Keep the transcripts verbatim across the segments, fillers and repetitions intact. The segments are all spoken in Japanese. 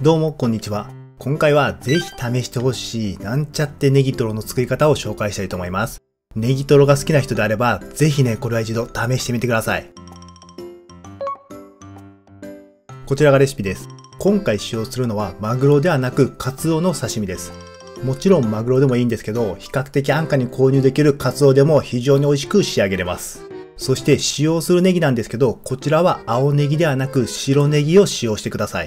どうもこんにちは。今回はぜひ試してほしいなんちゃってネギトロの作り方を紹介したいと思います。ネギトロが好きな人であればぜひねこれは一度試してみてください。こちらがレシピです。今回使用するのはマグロではなくカツオの刺身です。もちろんマグロでもいいんですけど、比較的安価に購入できるカツオでも非常に美味しく仕上げれます。そして使用するネギなんですけど、こちらは青ネギではなく白ネギを使用してください。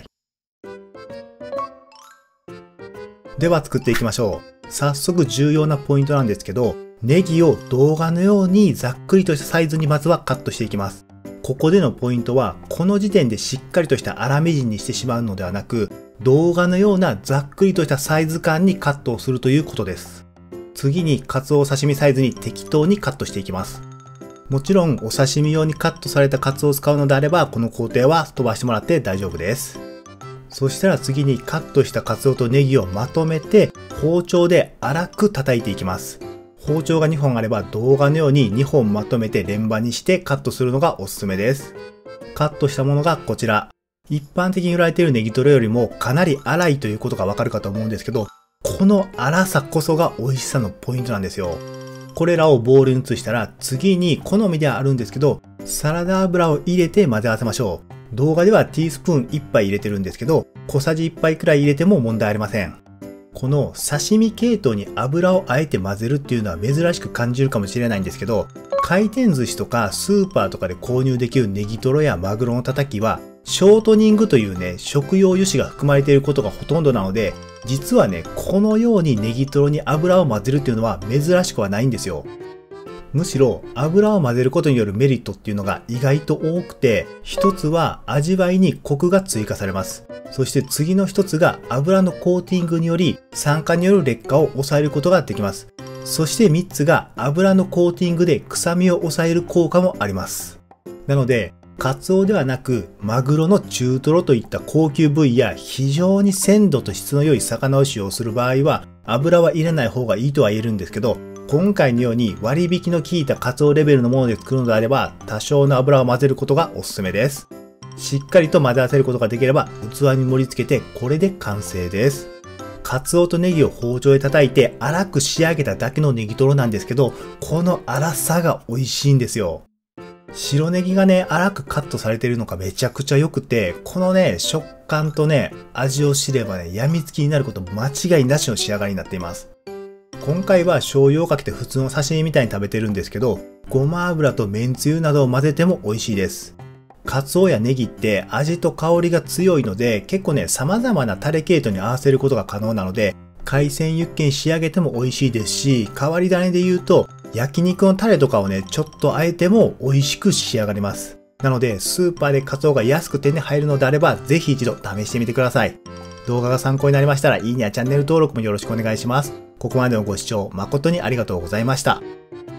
では作っていきましょう。早速重要なポイントなんですけど、ネギを動画のようにざっくりとしたサイズにまずはカットしていきます。ここでのポイントは、この時点でしっかりとした粗みじんにしてしまうのではなく、動画のようなざっくりとしたサイズ感にカットをするということです。次にカツオお刺身サイズに適当にカットしていきます。もちろんお刺身用にカットされたカツオを使うのであれば、この工程は飛ばしてもらって大丈夫です。そしたら次にカットしたカツオとネギをまとめて包丁で粗く叩いていきます。包丁がにほんあれば動画のようににほんまとめて連番にしてカットするのがおすすめです。カットしたものがこちら。一般的に売られているネギトロよりもかなり粗いということがわかるかと思うんですけど、この粗さこそが美味しさのポイントなんですよ。これらをボウルに移したら次に好みではあるんですけど、サラダ油を入れて混ぜ合わせましょう。動画ではティースプーンいっぱい入れてるんですけど、小さじいっぱいくらい入れても問題ありません。この刺身系統に油をあえて混ぜるっていうのは珍しく感じるかもしれないんですけど、回転寿司とかスーパーとかで購入できるネギトロやマグロのたたきは、ショートニングというね、食用油脂が含まれていることがほとんどなので、実はね、このようにネギトロに油を混ぜるっていうのは珍しくはないんですよ。むしろ油を混ぜることによるメリットっていうのが意外と多くて、一つは味わいにコクが追加されます。そして次の一つが油のコーティングにより酸化による劣化を抑えることができます。そして三つが油のコーティングで臭みを抑える効果もあります。なので、カツオではなくマグロの中トロといった高級部位や非常に鮮度と質の良い魚を使用する場合は油は入れない方がいいとは言えるんですけど、今回のように割引の効いたカツオレベルのもので作るのであれば多少の油を混ぜることがおすすめです。しっかりと混ぜ合わせることができれば器に盛り付けてこれで完成です。カツオとネギを包丁で叩いて粗く仕上げただけのネギトロなんですけど、この粗さが美味しいんですよ。白ネギがね、粗くカットされているのがめちゃくちゃ良くて、このね、食感とね、味を知ればね、病みつきになること間違いなしの仕上がりになっています。今回は醤油をかけて普通の刺身みたいに食べてるんですけど、ごま油とめんつゆなどを混ぜても美味しいです。カツオやネギって味と香りが強いので、結構ね、様々なタレ系統に合わせることが可能なので、海鮮ユッケに仕上げても美味しいですし、変わり種で言うと、焼肉のタレとかをね、ちょっと和えても美味しく仕上がります。なので、スーパーでカツオが安く手に入るのであれば、ぜひ一度試してみてください。動画が参考になりましたら、いいねやチャンネル登録もよろしくお願いします。ここまでのご視聴誠にありがとうございました。